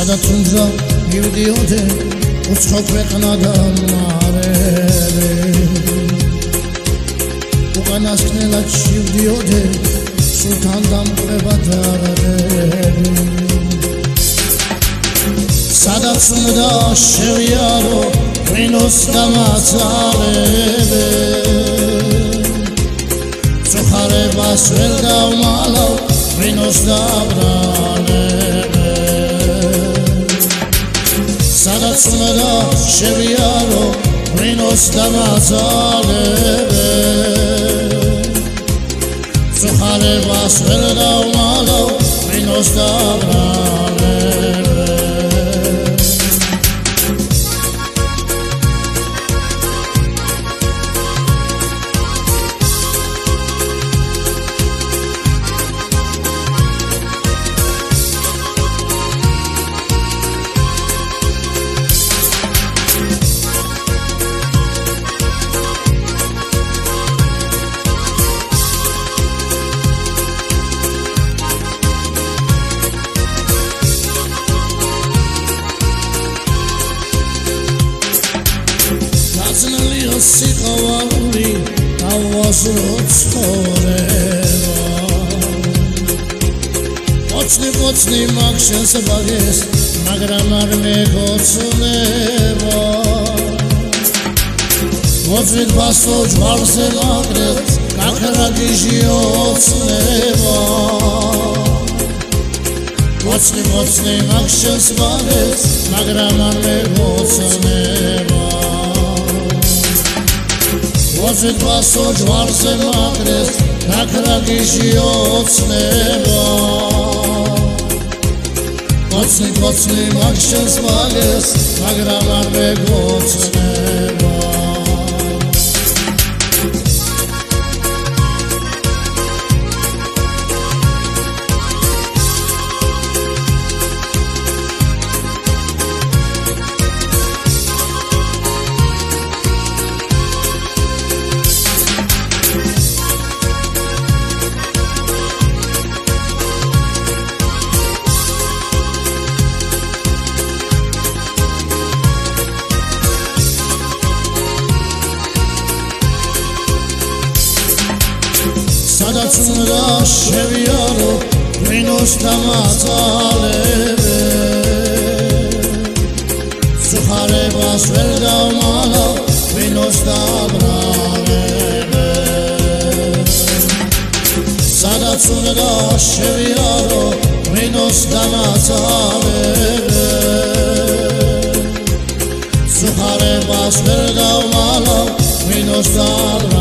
სადაც უნდა მივდიოდე უცხო ქვეყნა და მარები უკანასკნელად შევდიოდე სულთან დამკვება დარდები სადაც უნდა შევიარო ღვინოს და მაცალები წუხარებას ვერ დავმალავ ღვინოს და ბრალები სადაც უნდა შევიარო ღვინოს და მაცალები წუხარებას ვერ დავმალავ ღვინოს და ბრალები სიყვარული დავასრულო ცხოვრება ოცნი მაქვს შენს ბაგეს მაგრამ არ მეგოცნება მოწვით ბასო ჯვარზე ნაკრებს გაქრა გიჟი ოცნება ოცნი მაქვს შენს ბაგეს მაგრამ არ მეგოცნება მოწვით ბასო ჯვარზე ნაკრებს გაქრა გიჟი ოცნება ოცნი მაქვს შენს ბაგეს მაგრამ არ მეგოცნება სადაც უნდა შევიარო ღვინოს და მაცალები წუხარებას ვერ დავმალავ ღვინოს და ბრალები სადაც უნდა შევიარო ღვინოს და მაცალები წუხარებას ვერ დავმალავ ღვინოს და ბრალები